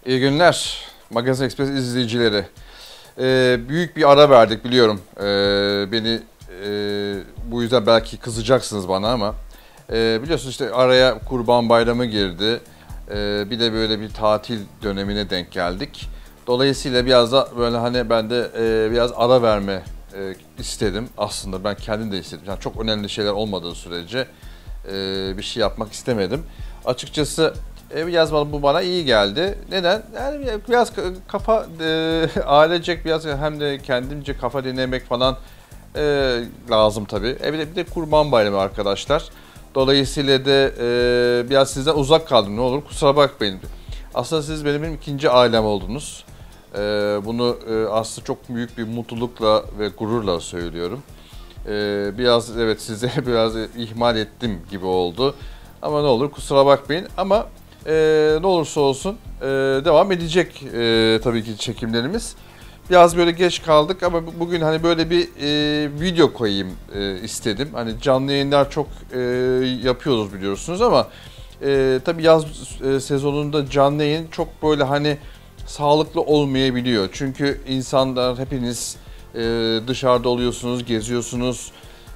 İyi günler Magazin Express izleyicileri. Büyük bir ara verdik biliyorum. Beni bu yüzden belki kızacaksınız bana ama biliyorsunuz işte araya Kurban Bayramı girdi. Bir de böyle bir tatil dönemine denk geldik. Dolayısıyla biraz da böyle hani ben de biraz ara verme istedim. Aslında ben kendim de istedim. Yani çok önemli şeyler olmadığı sürece bir şey yapmak istemedim. Açıkçası biraz bu bana iyi geldi. Neden? Yani biraz kafa ailecek biraz hem de kendimce kafa dinlemek falan lazım tabii. Bir de Kurban Bayramı arkadaşlar. Dolayısıyla da biraz sizden uzak kaldım. Ne olur kusura bakmayın. Aslında siz benim ikinci ailem oldunuz. Bunu aslında çok büyük bir mutlulukla ve gururla söylüyorum. Biraz evet size biraz ihmal ettim gibi oldu. Ama ne olur kusura bakmayın. Ama ne olursa olsun devam edecek tabii ki çekimlerimiz. Biraz böyle geç kaldık ama bugün hani böyle bir video koyayım istedim. Hani canlı yayınlar çok yapıyoruz biliyorsunuz ama tabii yaz sezonunda canlı yayın çok böyle hani sağlıklı olmayabiliyor. Çünkü insanlar hepiniz dışarıda oluyorsunuz, geziyorsunuz.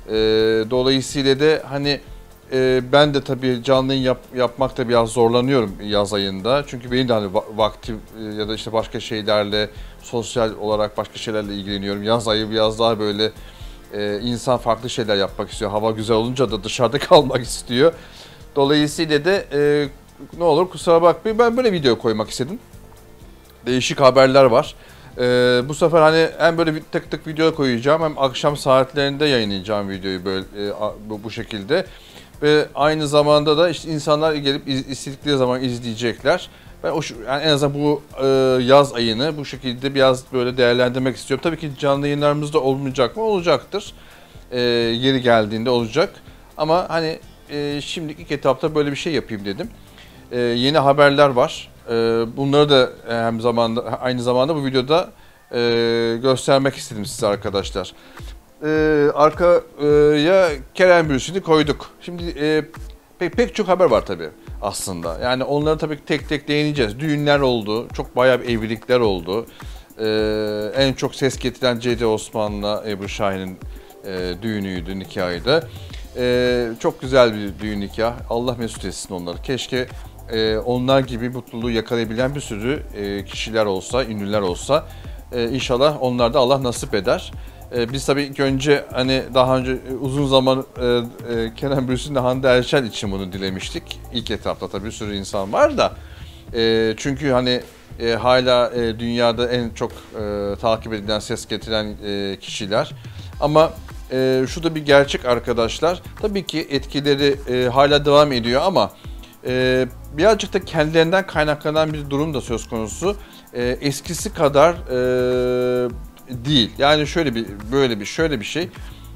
Dolayısıyla da hani ben de tabii canlı yayın yapmakta biraz zorlanıyorum yaz ayında. Çünkü benim de hani vaktim ya da işte başka şeylerle, sosyal olarak başka şeylerle ilgileniyorum. Yaz ayı biraz daha böyle insan farklı şeyler yapmak istiyor. Hava güzel olunca da dışarıda kalmak istiyor. Dolayısıyla da ne olur kusura bakmayın ben böyle video koymak istedim. Değişik haberler var. Bu sefer hani hem böyle bir tık tık video koyacağım hem akşam saatlerinde yayınlayacağım videoyu böyle bu şekilde. Ve aynı zamanda da işte insanlar gelip istedikleri zaman izleyecekler. Ben yani en azından bu yaz ayını bu şekilde biraz böyle değerlendirmek istiyorum. Tabii ki canlı yayınlarımızda olmayacak mı? Olacaktır. Yeri geldiğinde olacak. Ama hani şimdilik ilk etapta böyle bir şey yapayım dedim. Yeni haberler var. Bunları da aynı zamanda bu videoda göstermek istedim size arkadaşlar. Arkaya Kerem Bürsin'i koyduk. Şimdi pek çok haber var tabii aslında. Yani onları tabii tek tek değineceğiz. Düğünler oldu, çok bayağı bir evlilikler oldu. En çok ses getiren C.D. Osman'la Ebru Şahin'in düğünüydü, nikahıydı. Çok güzel bir düğün nikah. Allah mesut etsin onları. Keşke onlar gibi mutluluğu yakalayabilen bir sürü kişiler olsa, ünlüler olsa. İnşallah onlar da Allah nasip eder. Biz tabii ilk önce hani daha önce uzun zaman Kenan Bürsin'le Hande Erçel için bunu dilemiştik. İlk etapta tabii bir sürü insan var da. Çünkü hani hala dünyada en çok takip edilen, ses getiren kişiler. Ama şu da bir gerçek arkadaşlar. Tabii ki etkileri hala devam ediyor ama birazcık da kendilerinden kaynaklanan bir durum da söz konusu. Eskisi kadar değil. Yani şöyle bir şey.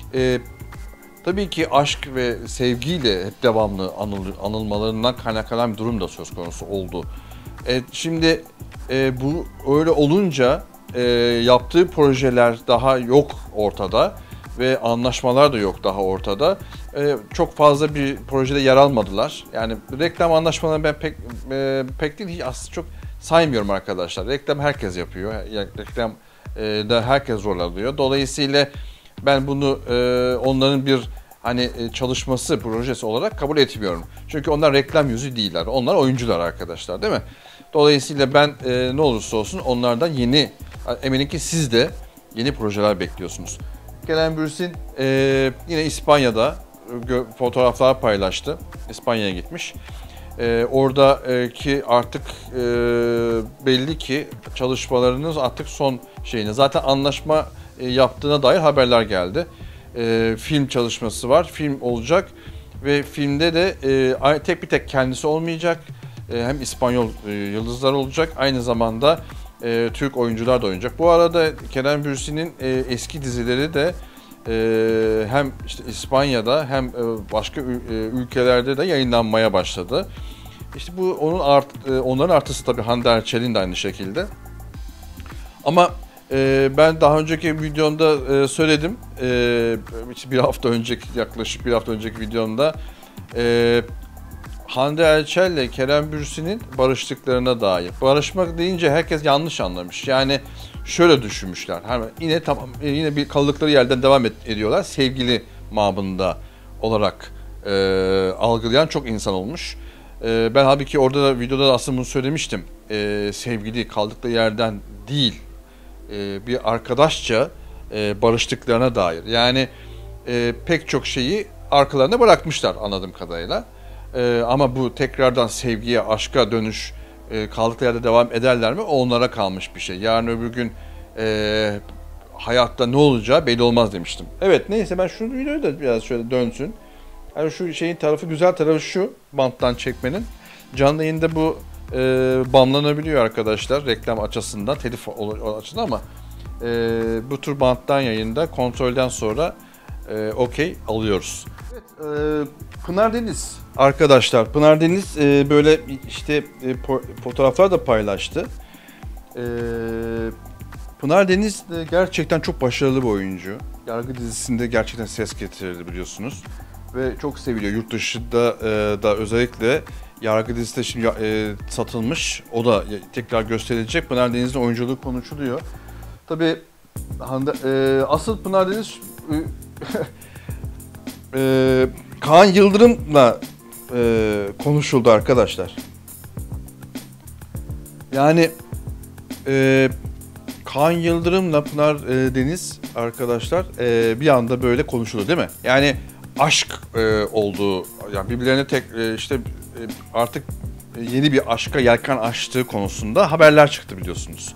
Tabii ki aşk ve sevgiyle hep devamlı anılmalarından kaynaklanan bir durum da söz konusu oldu. Şimdi bu öyle olunca yaptığı projeler daha yok ortada ve anlaşmalar da yok daha ortada. Çok fazla bir projede yer almadılar. Yani reklam anlaşmalarını ben pek değil hiç aslında çok saymıyorum arkadaşlar. Reklam herkes yapıyor. Reklam da herkes rol alıyor. Dolayısıyla ben bunu onların bir hani çalışması, projesi olarak kabul etmiyorum. Çünkü onlar reklam yüzü değiller. Onlar oyuncular arkadaşlar, değil mi? Dolayısıyla ben ne olursa olsun onlardan eminim ki siz de yeni projeler bekliyorsunuz. Kerem Bürsin yine İspanya'da fotoğraflar paylaştı. İspanya'ya gitmiş. Oradaki artık belli ki çalışmalarınız artık son şeyini. Zaten anlaşma yaptığına dair haberler geldi. Film çalışması var. Film olacak ve filmde de tek kendisi olmayacak. Hem İspanyol yıldızlar olacak. Aynı zamanda Türk oyuncular da oynayacak. Bu arada Kerem Bürsin'in eski dizileri de hem işte İspanya'da hem başka ülkelerde de yayınlanmaya başladı. İşte bu onların artısı tabii Hande Erçel'in de aynı şekilde. Ama ben daha önceki videomda söyledim. Yaklaşık bir hafta önceki videomda Hande Erçel ile Kerem Bürsin'in barıştıklarına dair. Barışmak deyince herkes yanlış anlamış. Yani şöyle düşünmüşler. Hani yine tamam, yine bir kaldıkları yerden devam ediyorlar. Sevgili mabında olarak algılayan çok insan olmuş. Ben halbuki orada da videoda da aslında bunu söylemiştim. Sevgili kaldıkları yerden değil, bir arkadaşça barıştıklarına dair. Yani pek çok şeyi arkalarına bırakmışlar anladığım kadarıyla. Ama bu tekrardan sevgiye, aşka dönüş, kaldıkları yerde devam ederler mi? O onlara kalmış bir şey. Yarın öbür gün hayatta ne olacağı belli olmaz demiştim. Evet, neyse, ben şu videoyu da biraz şöyle dönsün. Yani şu şeyin tarafı, güzel tarafı şu, banttan çekmenin. Canlı yayında bu banlanabiliyor arkadaşlar, reklam açısından, telif açısından, ama bu tür banttan yayında kontrolden sonra okey alıyoruz. Evet, Pınar Deniz arkadaşlar, Pınar Deniz böyle işte fotoğraflar da paylaştı. Pınar Deniz gerçekten çok başarılı bir oyuncu. Yargı dizisinde gerçekten ses getirirdi biliyorsunuz. Ve çok seviliyor. Yurt dışında da özellikle Yargı dizisi de şimdi satılmış. O da tekrar gösterilecek. Pınar Deniz'in oyunculuğu konuşuluyor. Tabii asıl Pınar Deniz Kaan Yıldırım'la konuşuldu arkadaşlar. Yani Kaan Yıldırım'la Pınar Deniz arkadaşlar bir anda böyle konuşuldu değil mi? Yani aşk olduğu, yani birbirlerine işte artık yeni bir aşka yelken açtığı konusunda haberler çıktı biliyorsunuz.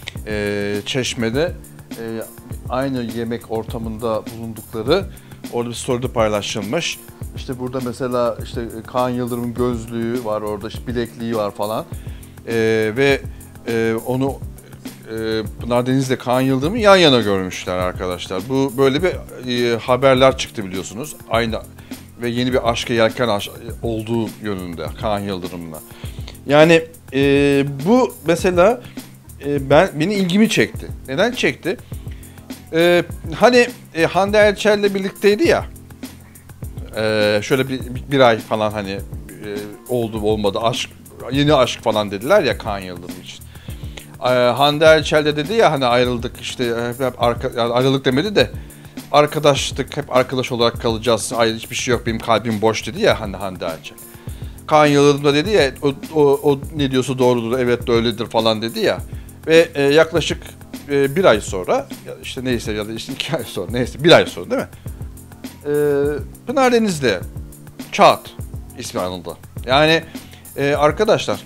Çeşme'de aynı yemek ortamında bulundukları orada bir story'de paylaşılmış. İşte burada mesela işte Kaan Yıldırım'ın gözlüğü var orada, işte bilekliği var falan. Ve onu Pınar Deniz'le Kaan Yıldırım'ı yan yana görmüşler arkadaşlar. Bu böyle bir haberler çıktı biliyorsunuz. Aynı ve yeni bir aşka yelken olduğu yönünde Kaan Yıldırım'la. Yani bu mesela beni ilgimi çekti. Neden çekti? Hani Hande Erçel'le birlikteydi ya. Şöyle bir ay falan hani oldu olmadı aşk, yeni aşk falan dediler ya Kaan Yıldırım için. Hande Erçel de dedi ya hani ayrıldık işte, hep yani ayrılık demedi de arkadaşlık, hep arkadaş olarak kalacağız, ayrı hiçbir şey yok, benim kalbim boş dedi ya hani Hande Erçel. Kaan Yıldırım da dedi ya o ne diyorsa doğrudur, evet de öyledir falan dedi ya. Ve yaklaşık bir ay sonra işte neyse, ya da işte 2 ay sonra, neyse bir ay sonra değil mi? Pınar Deniz'de Çağat ismi anıldı. Yani arkadaşlar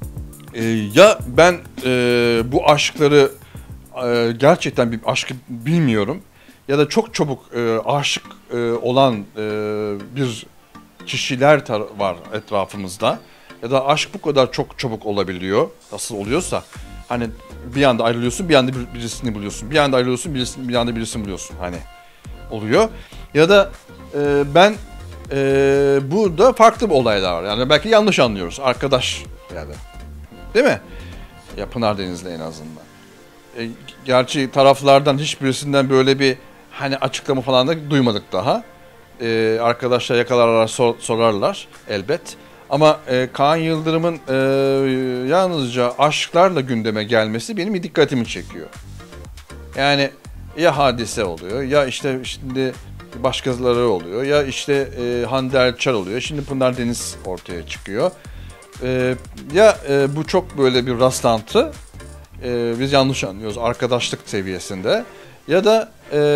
ya ben bu aşkları gerçekten bir aşkı bilmiyorum ya da çok çabuk aşık olan bir kişiler var etrafımızda ya da aşk bu kadar çok çabuk olabiliyor, nasıl oluyorsa hani bir anda ayrılıyorsun, bir anda birisini buluyorsun, bir anda ayrılıyorsun, bir anda birisini buluyorsun hani oluyor ya da ben burada farklı bir olaylar var yani, belki yanlış anlıyoruz arkadaş yani. Değil mi? Ya Pınar Deniz'le en azından. Gerçi taraflardan hiçbirisinden böyle bir hani açıklama falan da duymadık daha. Arkadaşlar yakalarlar, sorarlar elbet. Ama Kaan Yıldırım'ın yalnızca aşklarla gündeme gelmesi benim dikkatimi çekiyor. Yani ya Hadise oluyor, ya işte şimdi başkaları oluyor, ya işte Hande Erçel oluyor. Şimdi Pınar Deniz ortaya çıkıyor. Ya bu çok böyle bir rastlantı, biz yanlış anlıyoruz arkadaşlık seviyesinde, ya da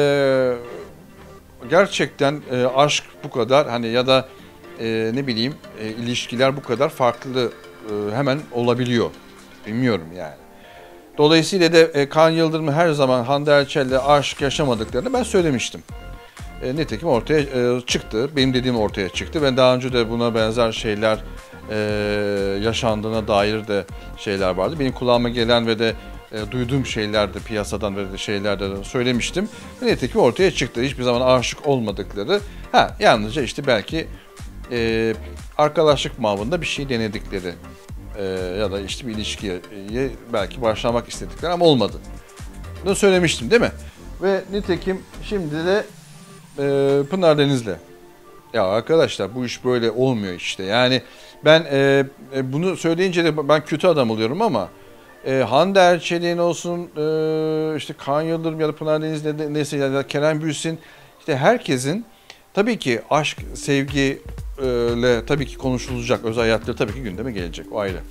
gerçekten aşk bu kadar hani ya da ne bileyim ilişkiler bu kadar farklı hemen olabiliyor, bilmiyorum yani. Dolayısıyla da Kaan Yıldırım her zaman Hande Erçel'le aşk yaşamadıklarını ben söylemiştim. Nitekim ortaya çıktı, benim dediğim ortaya çıktı. Ben daha önce de buna benzer şeyler yaşandığına dair de şeyler vardı. Benim kulağıma gelen ve de duyduğum şeyler de piyasadan ve de şeylerde de söylemiştim. Nitekim ortaya çıktı. Hiçbir zaman aşık olmadıkları. Yalnızca işte belki arkadaşlık mabında bir şey denedikleri ya da işte bir ilişkiye belki başlamak istedikleri ama olmadı. Bunu söylemiştim değil mi? Ve nitekim şimdi de Pınar Deniz'le Ya arkadaşlar bu iş böyle olmuyor işte. Yani ben bunu söyleyince de ben kötü adam oluyorum ama Hande Erçel'in olsun, işte Kaan Yıldırım ya da Pınar Deniz neyse ya da Kerem Bürsin, işte herkesin tabii ki aşk, sevgi ile tabii ki konuşulacak, özel hayatları tabii ki gündeme gelecek, o ayrı.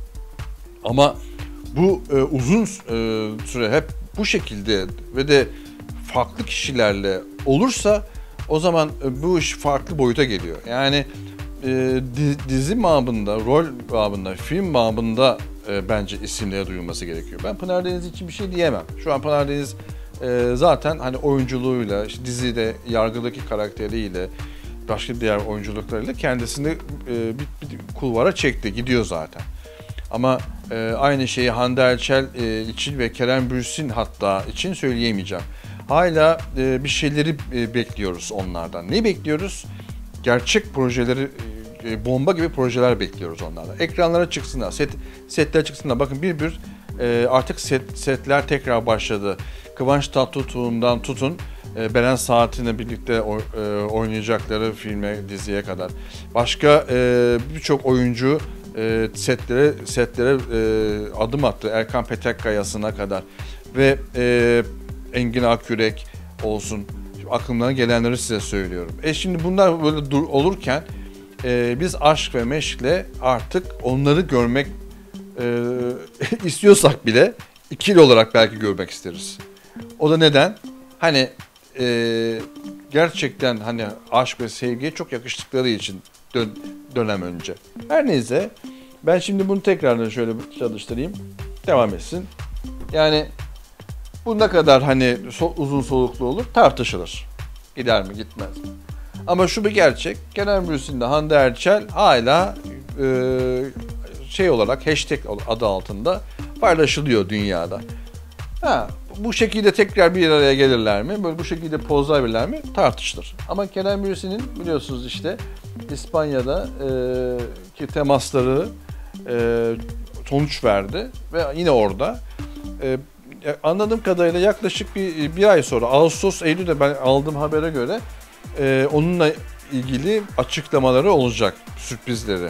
Ama bu uzun süre hep bu şekilde ve de farklı kişilerle olursa o zaman bu iş farklı boyuta geliyor. Yani dizi babında, rol babında, film babında bence isimlere duyulması gerekiyor. Ben Pınar Deniz için bir şey diyemem. Şu an Pınar Deniz zaten hani oyunculuğuyla, işte dizide yargıdaki karakteriyle, başka diğer oyunculuklarıyla kendisini bir kulvara çekti, gidiyor zaten. Ama aynı şeyi Hande Erçel için ve Kerem Bürsin hatta için söyleyemeyeceğim. Hala bir şeyleri bekliyoruz onlardan. Ne bekliyoruz? Gerçek projeleri, bomba gibi projeler bekliyoruz onlardan. Ekranlara çıksınlar, setler çıksınlar. Bakın artık setler tekrar başladı. Kıvanç Tatlıtuğ'undan tutun, Beren Saat'inle birlikte oynayacakları filme, diziye kadar. Başka birçok oyuncu setlere adım attı. Erkan Petekkaya'sına kadar. Ve Engin Akyürek olsun. Aklımdan gelenleri size söylüyorum. Şimdi bunlar böyle olurken biz aşk ve meşkle artık onları görmek istiyorsak bile ikili olarak belki görmek isteriz. O da neden? Hani gerçekten hani aşk ve sevgiye çok yakıştıkları için dönem önce. Her neyse ben şimdi bunu tekrardan şöyle çalıştırayım. Devam etsin. Yani bu ne kadar hani uzun soluklu olur tartışılır. Gider mi gitmez mi? Ama şu bir gerçek. Kerem Bürsin'de Hande Erçel hala şey olarak hashtag adı altında paylaşılıyor dünyada. Bu şekilde tekrar bir araya gelirler mi? Böyle bu şekilde pozlar verirler mi? Tartışılır. Ama Kerem Bürsin'in biliyorsunuz işte İspanya'da ki temasları sonuç verdi ve yine orada. Anladığım kadarıyla yaklaşık bir ay sonra Ağustos, Eylül'de ben aldığım habere göre onunla ilgili açıklamaları olacak, sürprizleri.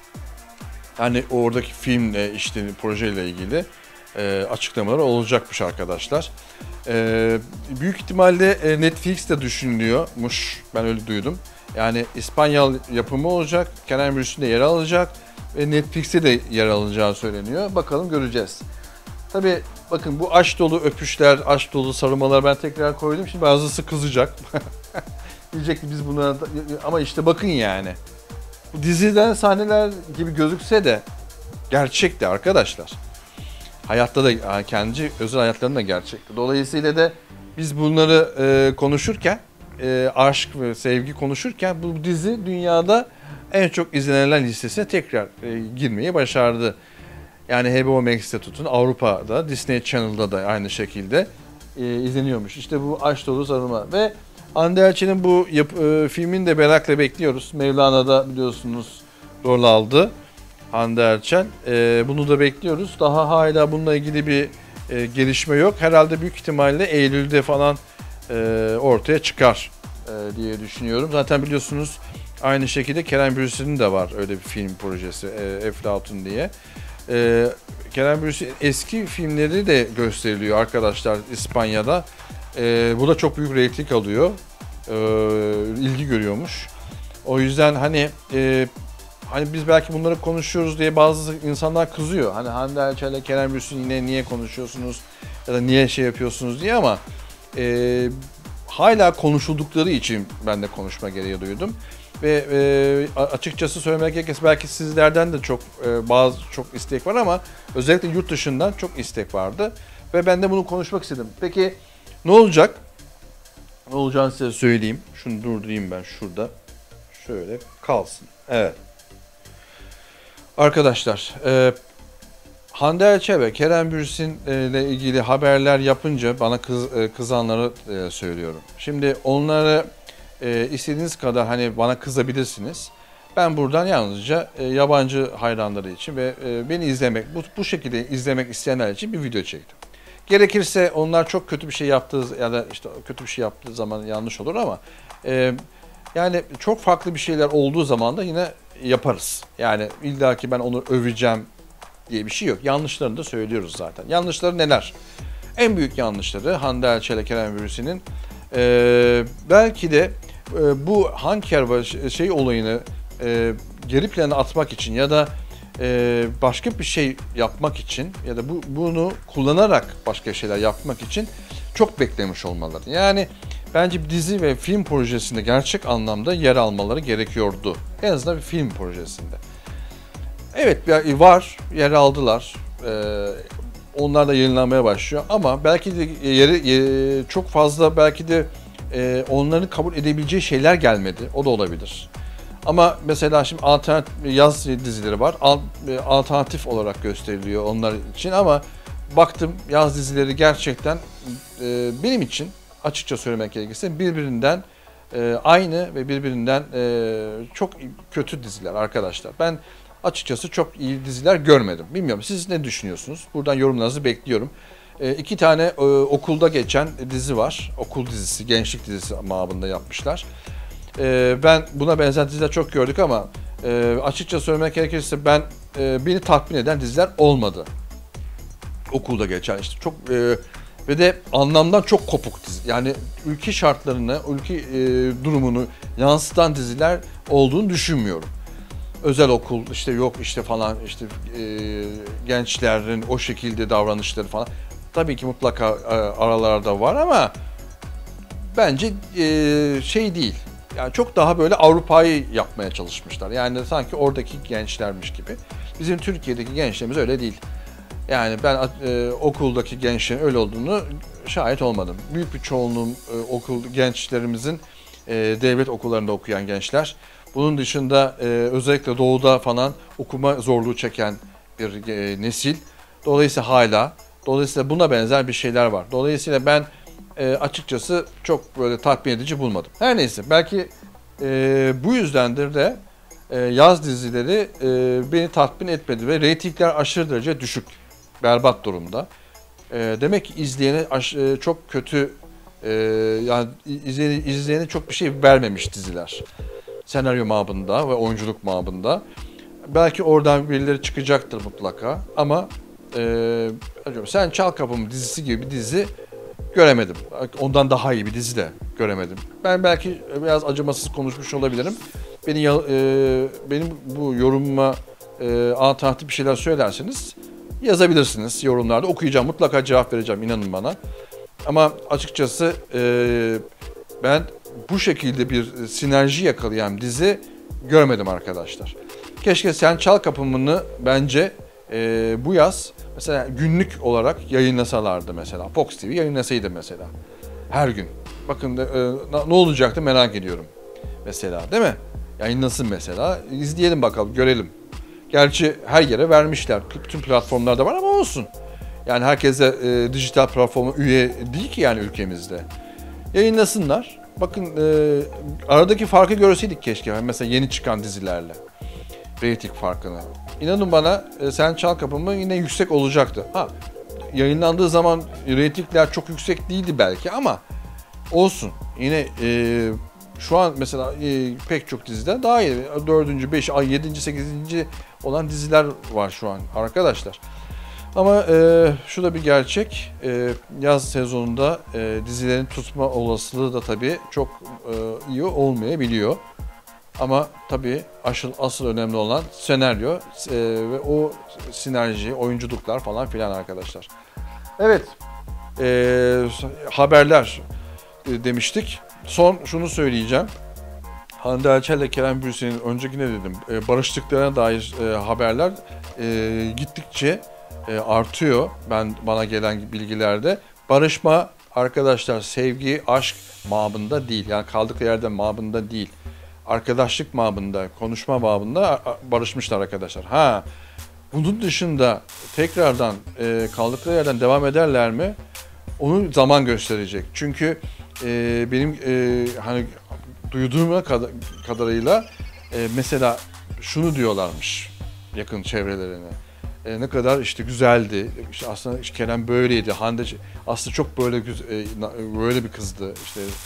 Yani oradaki filmle işte projeyle ilgili açıklamaları olacakmış arkadaşlar. Büyük ihtimalle Netflix'te düşünülüyormuş, ben öyle duydum. Yani İspanyol yapımı olacak, Kerem Bürsin de yer alacak ve Netflix'te de yer alacağı söyleniyor. Bakalım göreceğiz. Tabii bakın bu aşk dolu öpüşler, aşk dolu sarılmalar ben tekrar koydum. Şimdi bazısı kızacak. Diyecek ki biz buna ama işte bakın yani. Bu diziden sahneler gibi gözükse de gerçekti arkadaşlar. Hayatta da kendi özel hayatlarında gerçekti. Dolayısıyla da biz bunları konuşurken, aşk ve sevgi konuşurken bu dizi dünyada en çok izlenenler listesine tekrar girmeyi başardı. Yani HBO Max'te tutun, Avrupa'da, Disney Channel'da da aynı şekilde izleniyormuş. İşte bu aşk dolu sarılma ve Hande Erçel'in bu filmini de merakla bekliyoruz. Mevlana'da biliyorsunuz rol aldı Hande Erçel. Bunu da bekliyoruz. Daha hala bununla ilgili bir gelişme yok. Herhalde büyük ihtimalle Eylül'de falan ortaya çıkar diye düşünüyorum. Zaten biliyorsunuz aynı şekilde Kerem Bürsin'in de var öyle bir film projesi, Eflatun diye. Kerem Bürsin eski filmleri de gösteriliyor arkadaşlar İspanya'da. Bu da çok büyük reyting alıyor. İlgi görüyormuş. O yüzden hani biz belki bunları konuşuyoruz diye bazı insanlar kızıyor. Hani Hande Erçel ile Kerem Bürsin yine niye konuşuyorsunuz ya da niye şey yapıyorsunuz diye ama hala konuşuldukları için ben de konuşma gereği duydum. Ve açıkçası söylemek gerekirse belki sizlerden de çok istek var ama özellikle yurt dışından çok istek vardı. Ve ben de bunu konuşmak istedim. Peki ne olacak? Ne olacağını size söyleyeyim. Şunu durdurayım ben şurada. Şöyle kalsın. Evet. Arkadaşlar, Hande Erçel ve Kerem Bürsin ile ilgili haberler yapınca bana kızanları söylüyorum. Şimdi onları istediğiniz kadar hani bana kızabilirsiniz. Ben buradan yalnızca yabancı hayranları için ve beni izlemek, bu şekilde izlemek isteyenler için bir video çektim. Gerekirse onlar çok kötü bir şey yaptığı ya da işte kötü bir şey yaptığı zaman yanlış olur ama Yani çok farklı bir şeyler olduğu zaman da yine yaparız. Yani illa ki ben onu öveceğim diye bir şey yok. Yanlışlarını da söylüyoruz zaten. Yanlışları neler? En büyük yanlışları Hande Erçel ile Kerem Bürsin'in belki de bu Hanker şey olayını geri plana atmak için ya da başka bir şey yapmak için ya da bunu kullanarak başka şeyler yapmak için çok beklemiş olmaları. Yani bence bir dizi ve film projesinde gerçek anlamda yer almaları gerekiyordu. En azından bir film projesinde. Evet var, yer aldılar. Onlar da yayınlanmaya başlıyor ama belki de çok fazla belki de onların kabul edebileceği şeyler gelmedi. O da olabilir. Ama mesela şimdi alternatif yaz dizileri var. Alternatif olarak gösteriliyor onlar için ama baktım yaz dizileri gerçekten benim için açıkça söylemek gerekirse birbirinden aynı ve birbirinden çok kötü diziler arkadaşlar. Ben açıkçası çok iyi diziler görmedim. Bilmiyorum siz ne düşünüyorsunuz? Buradan yorumlarınızı bekliyorum. 2 tane okulda geçen dizi var. Okul dizisi, gençlik dizisi mabında yapmışlar. Ben buna benzer diziler çok gördük ama açıkça söylemek gerekirse beni tatmin eden diziler olmadı. Okulda geçen işte çok ve de anlamdan çok kopuk dizi. Yani ülke şartlarını, ülke durumunu yansıtan diziler olduğunu düşünmüyorum. Özel okul işte yok işte falan işte gençlerin o şekilde davranışları falan. Tabii ki mutlaka aralarda var ama bence şey değil. Yani çok daha böyle Avrupa'yı yapmaya çalışmışlar. Yani sanki oradaki gençlermiş gibi. Bizim Türkiye'deki gençlerimiz öyle değil. Yani ben okuldaki gençlerin öyle olduğunu şahit olmadım. Büyük bir çoğunluğum okul gençlerimizin devlet okullarında okuyan gençler. Bunun dışında özellikle doğuda falan okuma zorluğu çeken bir nesil. Dolayısıyla buna benzer bir şeyler var. Dolayısıyla ben açıkçası çok böyle tatmin edici bulmadım. Her neyse belki bu yüzdendir de yaz dizileri beni tatmin etmedi ve reytingler aşırı derece düşük, berbat durumda. Demek ki izleyene çok kötü yani izleyene çok bir şey vermemiş diziler. Senaryo mabında ve oyunculuk mabında. Belki oradan birileri çıkacaktır mutlaka ama Sen Çal Kapımı dizisi gibi bir dizi göremedim. Ondan daha iyi bir dizi de göremedim. Ben belki biraz acımasız konuşmuş olabilirim. Benim bu yorumuma alternatif bir şeyler söylerseniz yazabilirsiniz yorumlarda. Okuyacağım, mutlaka cevap vereceğim, inanın bana. Ama açıkçası ben bu şekilde bir sinerji yakalayan dizi görmedim arkadaşlar. Keşke Sen Çal Kapımı'nı bence bu yaz mesela günlük olarak yayınlasalardı mesela. Fox TV yayınlasaydı mesela. Her gün. Bakın ne olacaktı merak ediyorum. Mesela değil mi? Yayınlasın mesela. İzleyelim bakalım, görelim. Gerçi her yere vermişler. Bütün platformlarda var ama olsun. Yani herkese dijital platforma üye değil ki yani ülkemizde. Yayınlasınlar. Bakın aradaki farkı görseydik keşke. Mesela yeni çıkan dizilerle. Reyting farkını. İnanın bana Sen Çal Kapımı yine yüksek olacaktı. Yayınlandığı zaman reytingler çok yüksek değildi belki ama olsun. Yine şu an mesela pek çok diziden daha iyi. 4. 5. 7. 8. olan diziler var şu an arkadaşlar. Ama şu da bir gerçek. Yaz sezonunda dizilerin tutma olasılığı da tabii çok iyi olmayabiliyor. Ama tabii asıl önemli olan senaryo ve o sinerji, oyunculuklar falan filan arkadaşlar. Evet, haberler demiştik. Son şunu söyleyeceğim. Hande Erçel ile Kerem Bürsin'in öncekine dedim, barıştıklarına dair haberler gittikçe artıyor. Bana gelen bilgilerde. Barışma arkadaşlar sevgi, aşk mabında değil. Yani kaldıkları yerden mabında değil. Arkadaşlık mabında, konuşma mabında barışmışlar arkadaşlar. Bunun dışında tekrardan kaldıkları yerden devam ederler mi? Onu zaman gösterecek. Çünkü benim hani duyduğum kadarıyla mesela şunu diyorlarmış yakın çevrelerine. Ne kadar işte güzeldi. İşte aslında Kerem böyleydi. Hande aslında çok böyle bir kızdı. İşte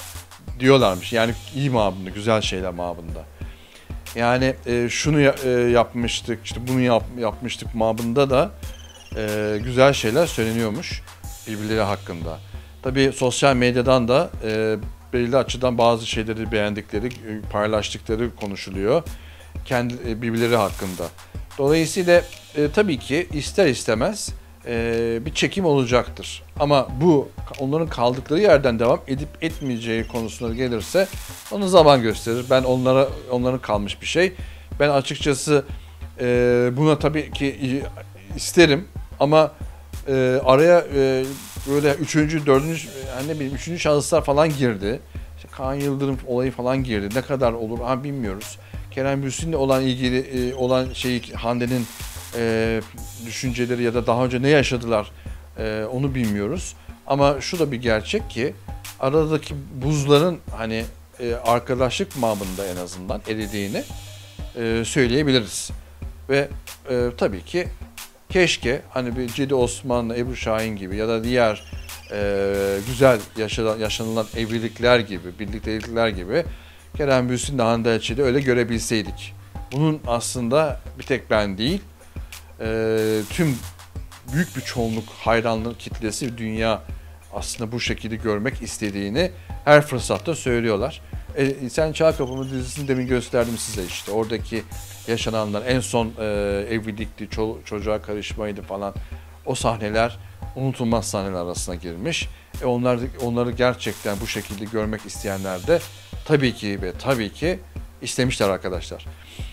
diyorlarmış. Yani iyi mabında, güzel şeyler mabında. Yani şunu yapmıştık, işte bunu yapmıştık mabında da güzel şeyler söyleniyormuş birbirleri hakkında. Tabii sosyal medyadan da belirli açıdan bazı şeyleri beğendikleri, paylaştıkları konuşuluyor. Birbirleri hakkında. Dolayısıyla tabii ki ister istemez bir çekim olacaktır. Ama bu onların kaldıkları yerden devam edip etmeyeceği konusuna gelirse onu zaman gösterir. Ben onların kalmış bir şey. Ben açıkçası buna tabii ki isterim ama araya böyle üçüncü, dördüncü, hani ne bileyim üçüncü şahıslar falan girdi. İşte Kaan Yıldırım olayı falan girdi. Ne kadar olur bilmiyoruz. Kerem Bürsin'le olan ilgili olan Hande'nin düşünceleri ya da daha önce ne yaşadılar onu bilmiyoruz. Ama şu da bir gerçek ki aradaki buzların hani arkadaşlık mabında en azından eridiğini söyleyebiliriz. Ve tabii ki keşke hani bir Cedi Osmanlı, Ebru Şahin gibi ya da diğer güzel yaşanılan evlilikler gibi, birliktelikler gibi Kerem Bürsin'le Hande Erçel'i öyle görebilseydik. Bunun aslında bir tek ben değil, tüm büyük bir çoğunluk hayranlık kitlesi dünya aslında bu şekilde görmek istediğini her fırsatta söylüyorlar. Sen Çağ Kapımı dizisini demin gösterdim size işte. Oradaki yaşananlar en son evlilikti, çocuğa karışmaydı falan. O sahneler unutulmaz sahneler arasına girmiş. Onları gerçekten bu şekilde görmek isteyenler de tabii ki istemişler arkadaşlar.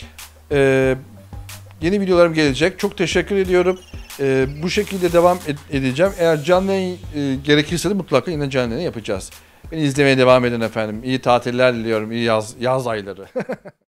Yeni videolarım gelecek. Çok teşekkür ediyorum. Bu şekilde devam edeceğim. Eğer canlı yayın gerekirse de mutlaka yine canlı yayın yapacağız. Beni izlemeye devam edin efendim. İyi tatiller diliyorum. İyi yaz ayları.